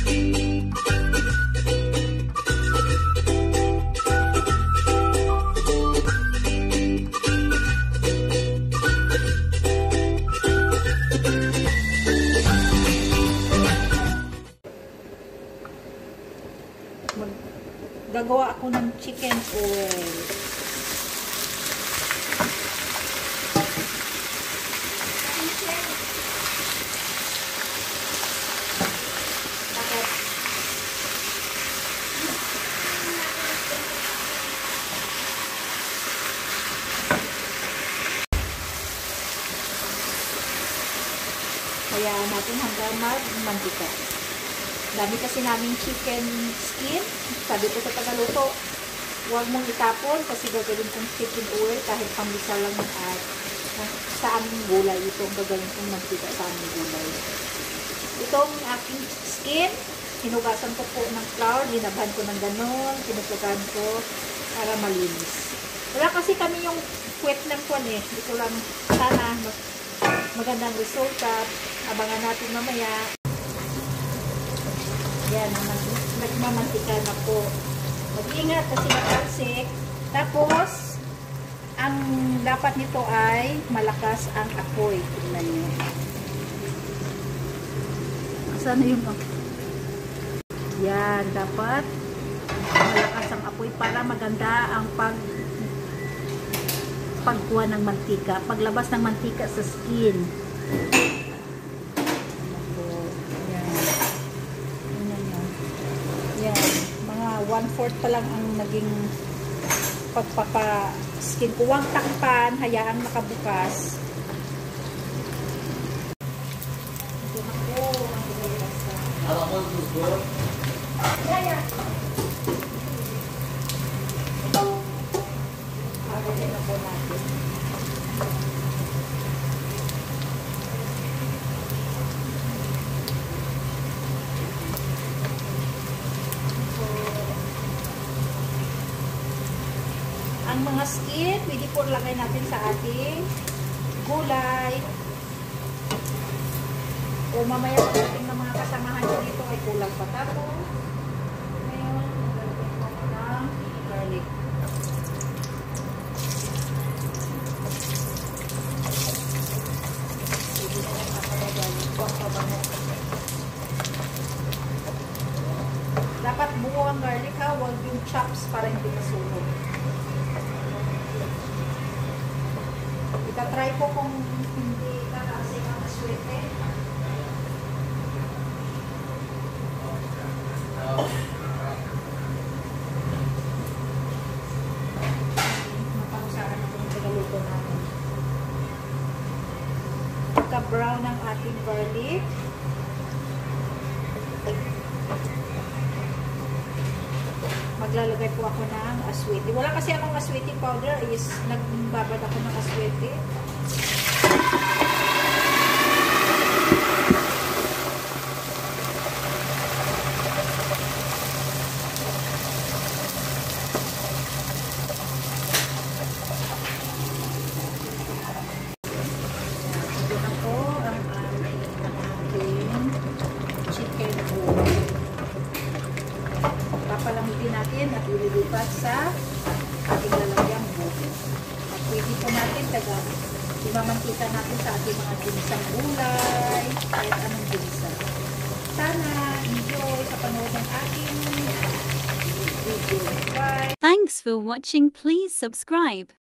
Gagawa ako ng chicken oil. Kaya natin hanggang mag-mantika. Dami kasi namin chicken skin. Sabi ko sa tagaluto, huwag mong itapon kasi gagawin kong chicken oil kahit pambisa lang at sa aming gulay. Itong gagawin kong mantika sa aming gulay. Itong aking skin, hinugasan ko po ng flour, linabhan ko ng ganon, pinaglagan ko para malinis. Wala kasi kami yung puwet ng kwan eh. Ito lang sana magandang resulta. Abangan natin mamaya. Yan, nagmamantika na po. Mag-ingat kasi matalsik. Tapos, ang dapat nito ay malakas ang apoy. Tingnan nyo. Saan yung yan, dapat malakas ang apoy para maganda ang pagkuha ng mantika. Paglabas ng mantika sa skin. Mga 1/4 pa lang ang naging pagpapa-skin ko. Huwag takpan, hayaang nakabukas. Ito na po ang ililasa. Yaya! Pagkain na po natin. Ang mga skin, pwede po lagay natin sa ating gulay. O mamaya pagdating ng mga kasamahan ko dito ay kulang pa tapo. Ngayon, naglalagay ko ako ng garlic. Pwede na lang kapalagay. Huwag pa ba mo? Dapat buo ang garlic ha, huwag yung chops para hindi masunog. Itatry ko kung hindi kakasing ang aswete. Mapakusaran ako ng tagaluto natin. Pagka-brown ang ating garlic. Maglalagay po ako ng aswete. Wala kasi akong aswete powder. Is nagbabad ako ng aswete. Ito na po ang ating chicken oil. Papalamitin natin at ililipat sa ating lalagyang buko. At pwede po natin imamantika natin sa ating mga ginisang gulay, kahit anong ginisa. Sana enjoy sa panood ng ating video. Bye! Thanks for watching. Please subscribe.